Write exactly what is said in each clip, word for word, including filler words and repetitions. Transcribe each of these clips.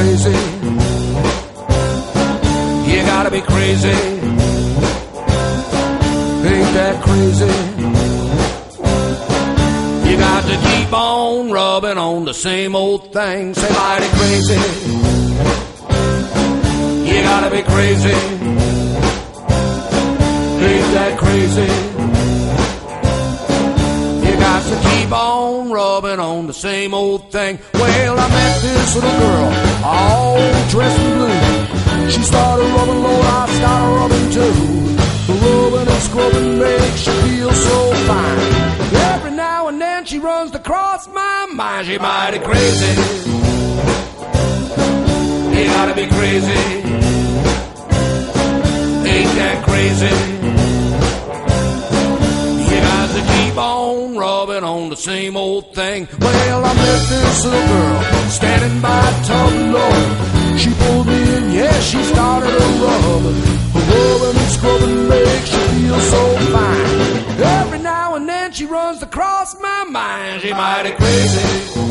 crazy. You gotta be crazy. Ain't that crazy? You got to keep on rubbing on the same old thing. Say mighty crazy. You gotta be crazy. Ain't that crazy? You got to keep on rubbing on the same old thing. Well, I met this little girl, all dressed in blue. She started rubbing low, I started rubbing too. Rubbing and scrubbing makes you feel so fine. Every now and then she runs across my mind. She mighty crazy. You gotta be crazy. Ain't that crazy? You got to keep on rubbing on the same old thing. Well, I met this little girl standing by a tub below. She pulled me in, yeah, she started to rub. Rubbing and scrubbing makes you feel so fine. Every now and then she runs across my mind. She mighty crazy.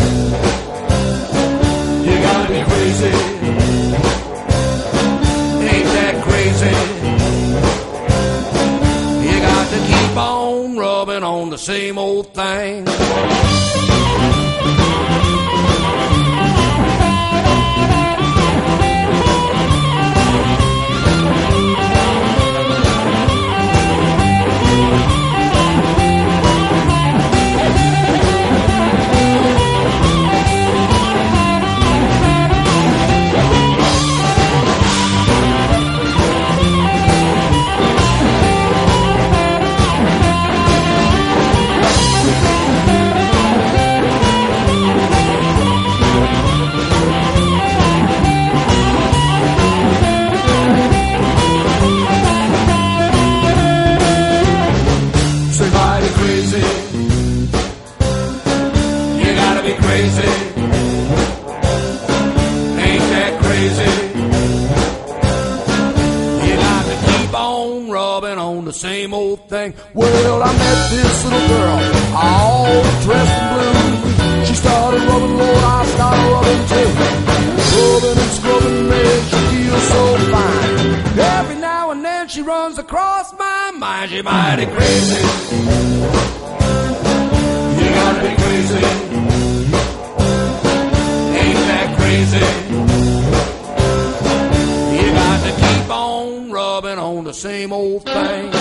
You gotta be crazy. Ain't that crazy? You got to keep on rubbing on the same old thing. Crazy. Ain't that crazy? You got to keep on rubbing on the same old thing. Well, I met this little girl, all dressed in blue. She started rubbing low, I started rubbing too. Rubbing and scrubbing makes you feel so fine. Every now and then she runs across my mind. She mighty crazy. You gotta be crazy. Crazy. You got to keep on rubbing on the same old thing.